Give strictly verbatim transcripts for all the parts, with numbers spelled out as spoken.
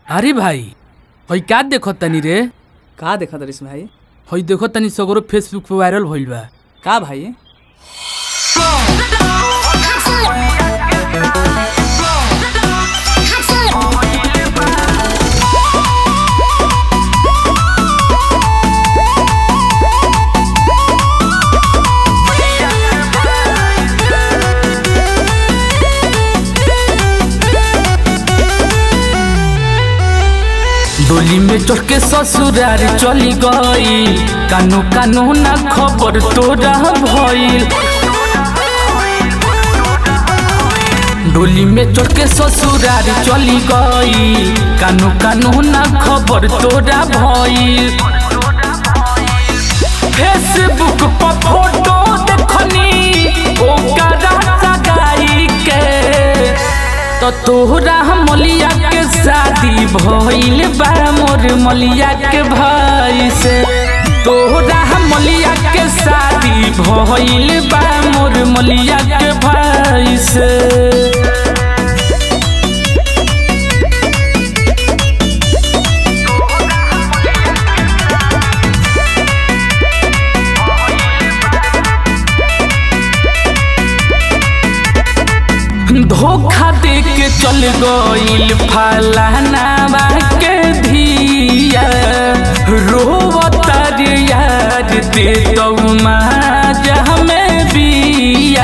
अरे भाई हई का देखो तनी रे? का देखा तरिस भाई? हई देखो तनी सगरो फेसबुक पे वायरल भइल बा। का भाई? डोली में चढ़ के ससुरार चली गई, कानू कानू ना खबर तोरा भइल। डोली में चढ़ के ससुरार चली गई, कानू कानू ना खबर तोरा भइल। फेसबुक पर फोटो देखनी ओकरा सगाई के, तो तोहरा मलिया के शादी भइल बा मोर मलिया के भाई से। तोहरा मलिया के शादी भइल बा मोर मलिया के भाई से। धोखा दे के चल गइल फलाना के धिया, रोवता रे यार दे तो माजा में बिया।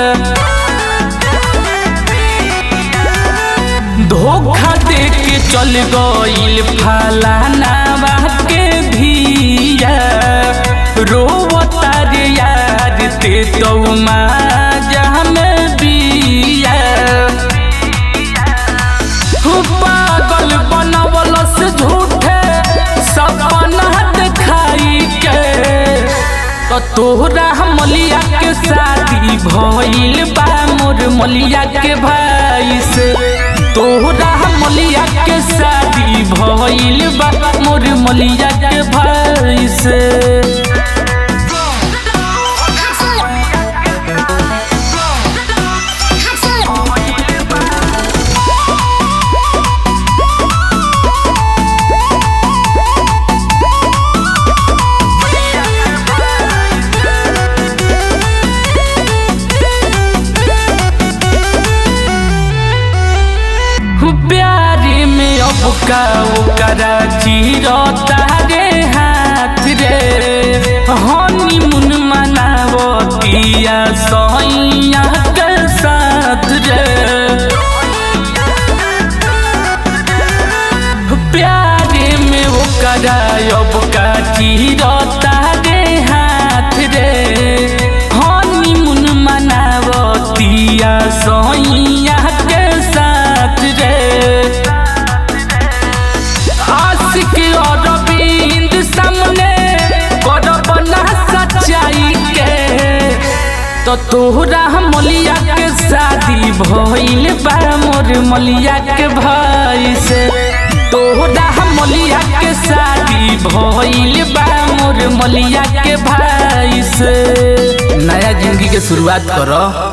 धोखा दे के चल गइल फलाना के धिया, रोवता रे यार दे तो माजा में बिया। पागल बनावल से झूठे सपना दिखाई के, तो तोहरा मलिया के शादी भइल बा मोर मलिया के भाई से। तोहरा मलिया के शादी भइल बा मोर मलिया के भाई से। प्यारे में अब का ओकरा चिरता रे हाथ रे, हनीमून मनावतिया सैया के साथ रे। प्यारे में ओकरा अब का चिरता रे हाथ रे, हनीमून मनावतिया सैया के साथ रे। आशिक अरविंद सामने करब ना सच्चाई के, तो तोहरा मलिया के शादी भइल बा मोर मलिया के भाई से। तोहरा मलिया के शादी भइल बा मोर मलिया के भाई से। नया जिंदगी के शुरुआत करो।